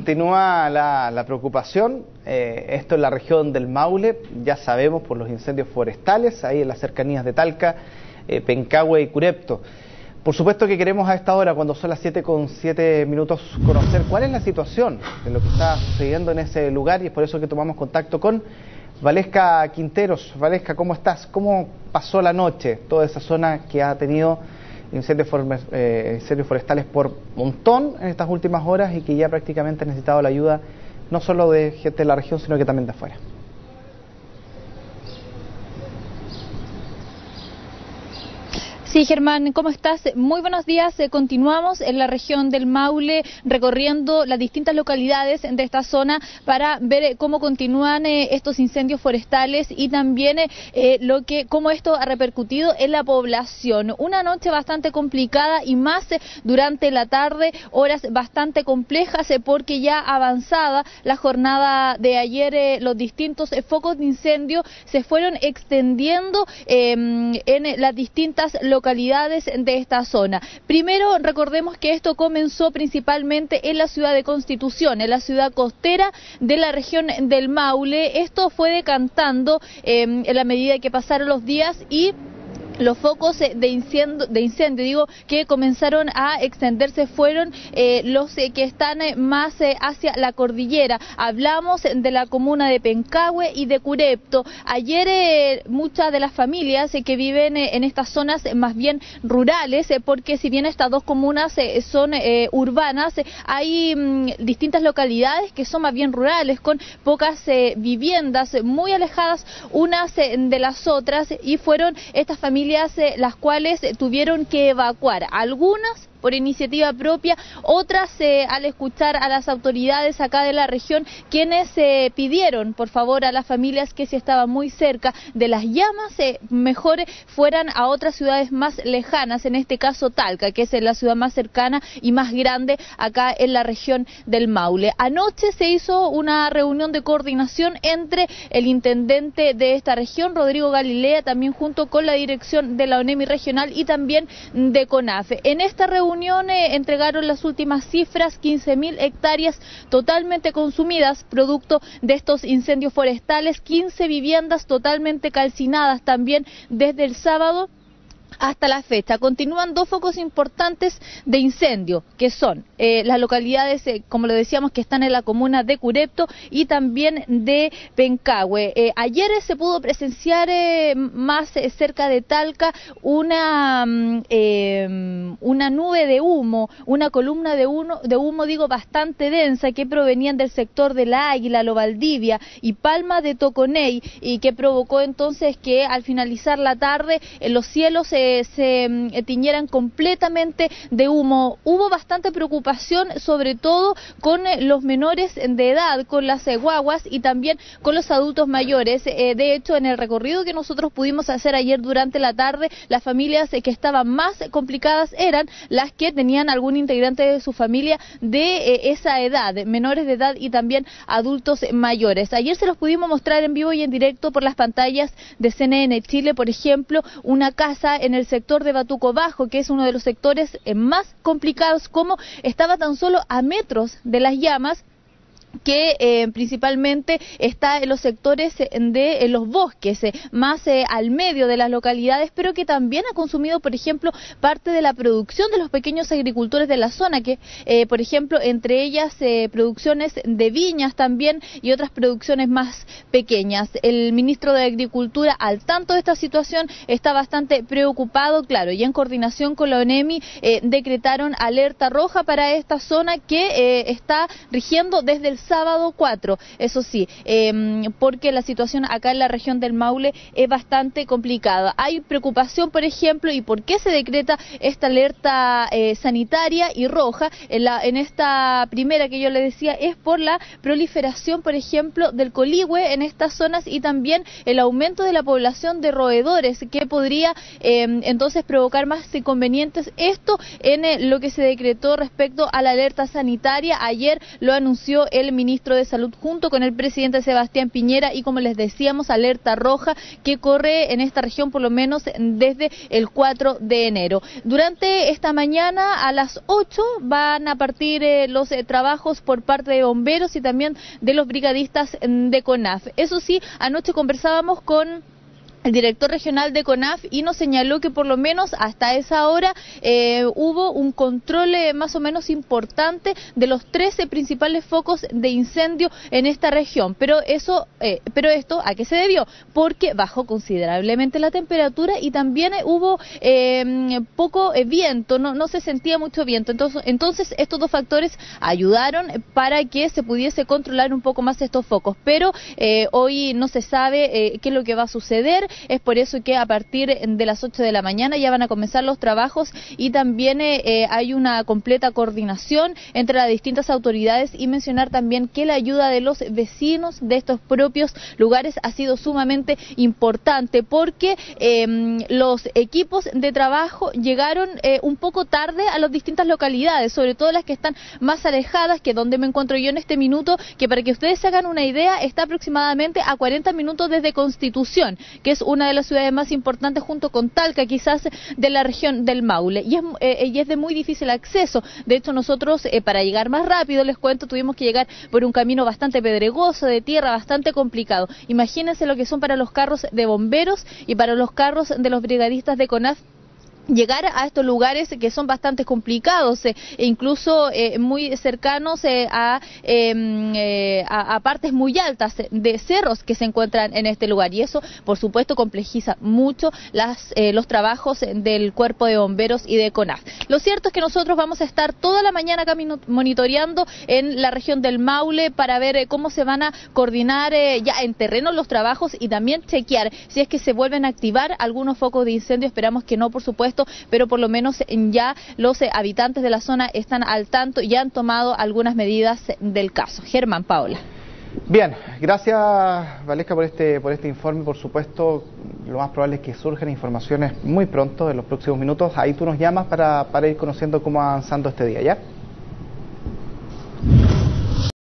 Continúa la preocupación, esto en la región del Maule, ya sabemos por los incendios forestales, ahí en las cercanías de Talca, Pencahue y Curepto. Por supuesto que queremos a esta hora, cuando son las 7:07, conocer cuál es la situación de lo que está sucediendo en ese lugar, y es por eso que tomamos contacto con Valesca Quinteros. Valesca, ¿cómo estás? ¿Cómo pasó la noche toda esa zona que ha tenido incendios forestales por montón en estas últimas horas y que ya prácticamente ha necesitado la ayuda no solo de gente de la región, sino que también de afuera? Sí, Germán, ¿cómo estás? Muy buenos días. Continuamos en la región del Maule recorriendo las distintas localidades de esta zona para ver cómo continúan estos incendios forestales y también cómo esto ha repercutido en la población. Una noche bastante complicada y más durante la tarde, horas bastante complejas porque ya avanzada la jornada de ayer, los distintos focos de incendio se fueron extendiendo en las distintas localidades de esta zona. Primero, recordemos que esto comenzó principalmente en la ciudad de Constitución, en la ciudad costera de la región del Maule. Esto fue decantando en la medida que pasaron los días y los focos de incendio que comenzaron a extenderse fueron los que están más hacia la cordillera. Hablamos de la comuna de Pencahue y de Curepto. Ayer muchas de las familias que viven en estas zonas más bien rurales, porque si bien estas dos comunas son urbanas, hay distintas localidades que son más bien rurales, con pocas viviendas muy alejadas unas de las otras, y fueron estas familias las cuales tuvieron que evacuar, algunas por iniciativa propia, otras al escuchar a las autoridades acá de la región, quienes pidieron por favor a las familias que si estaban muy cerca de las llamas, mejor fueran a otras ciudades más lejanas, en este caso Talca, que es la ciudad más cercana y más grande acá en la región del Maule. Anoche se hizo una reunión de coordinación entre el intendente de esta región, Rodrigo Galilea, también junto con la dirección de la ONEMI regional y también de CONAFE. En esta reunión entregaron las últimas cifras: 15.000 hectáreas totalmente consumidas producto de estos incendios forestales, 15 viviendas totalmente calcinadas también desde el sábado hasta la fecha. Continúan dos focos importantes de incendio, que son las localidades, como lo decíamos, que están en la comuna de Curepto y también de Pencahue. Ayer se pudo presenciar más cerca de Talca una nube de humo, una columna de humo, bastante densa, que provenían del sector de La Águila, Lo Valdivia y Palma de Toconey, y que provocó entonces que al finalizar la tarde los cielos se tiñeran completamente de humo. Hubo bastante preocupación, sobre todo con los menores de edad, con las guaguas y también con los adultos mayores. De hecho, en el recorrido que nosotros pudimos hacer ayer durante la tarde, las familias que estaban más complicadas eran las que tenían algún integrante de su familia de esa edad, menores de edad y también adultos mayores. Ayer se los pudimos mostrar en vivo y en directo por las pantallas de CNN Chile, por ejemplo, una casa en el sector de Batuco Bajo, que es uno de los sectores más complicados, como estaba tan solo a metros de las llamas, que principalmente está en los sectores de los bosques, más al medio de las localidades, pero que también ha consumido, por ejemplo, parte de la producción de los pequeños agricultores de la zona, que por ejemplo, entre ellas producciones de viñas también y otras producciones más pequeñas. El ministro de Agricultura, al tanto de esta situación, está bastante preocupado, claro, y en coordinación con la ONEMI decretaron alerta roja para esta zona que está rigiendo desde el sábado 4, eso sí, porque la situación acá en la región del Maule es bastante complicada. Hay preocupación, por ejemplo, y por qué se decreta esta alerta sanitaria y roja en esta primera que yo le decía, es por la proliferación, por ejemplo, del coligüe en estas zonas y también el aumento de la población de roedores, que podría entonces provocar más inconvenientes. Esto en lo que se decretó respecto a la alerta sanitaria. Ayer lo anunció el del ministro de Salud junto con el presidente Sebastián Piñera y, como les decíamos, alerta roja que corre en esta región por lo menos desde el 4 de enero. Durante esta mañana a las 8 van a partir los trabajos por parte de bomberos y también de los brigadistas de CONAF. Eso sí, anoche conversábamos con el director regional de CONAF y nos señaló que por lo menos hasta esa hora hubo un control más o menos importante de los 13 principales focos de incendio en esta región. Pero esto ¿a qué se debió? Porque bajó considerablemente la temperatura y también hubo poco viento, no se sentía mucho viento. Entonces estos dos factores ayudaron para que se pudiese controlar un poco más estos focos. Pero hoy no se sabe qué es lo que va a suceder. Es por eso que a partir de las 8 de la mañana ya van a comenzar los trabajos y también hay una completa coordinación entre las distintas autoridades, y mencionar también que la ayuda de los vecinos de estos propios lugares ha sido sumamente importante, porque los equipos de trabajo llegaron un poco tarde a las distintas localidades, sobre todo las que están más alejadas, que donde me encuentro yo en este minuto, que para que ustedes se hagan una idea está aproximadamente a 40 minutos desde Constitución, que es una de las ciudades más importantes junto con Talca, quizás de la región del Maule, y es de muy difícil acceso. De hecho, nosotros para llegar más rápido, les cuento, tuvimos que llegar por un camino bastante pedregoso, de tierra, bastante complicado. Imagínense lo que son para los carros de bomberos y para los carros de los brigadistas de CONAF llegar a estos lugares que son bastante complicados e incluso muy cercanos a partes muy altas de cerros que se encuentran en este lugar, y eso por supuesto complejiza mucho los trabajos del cuerpo de bomberos y de CONAF. Lo cierto es que nosotros vamos a estar toda la mañana acá monitoreando en la región del Maule para ver cómo se van a coordinar ya en terreno los trabajos y también chequear si es que se vuelven a activar algunos focos de incendio. Esperamos que no, por supuesto, pero por lo menos ya los habitantes de la zona están al tanto y han tomado algunas medidas del caso. Germán, Paola. Bien, gracias Valesca por este informe. Por supuesto, lo más probable es que surjan informaciones muy pronto, en los próximos minutos. Ahí tú nos llamas para ir conociendo cómo va avanzando este día, ¿ya?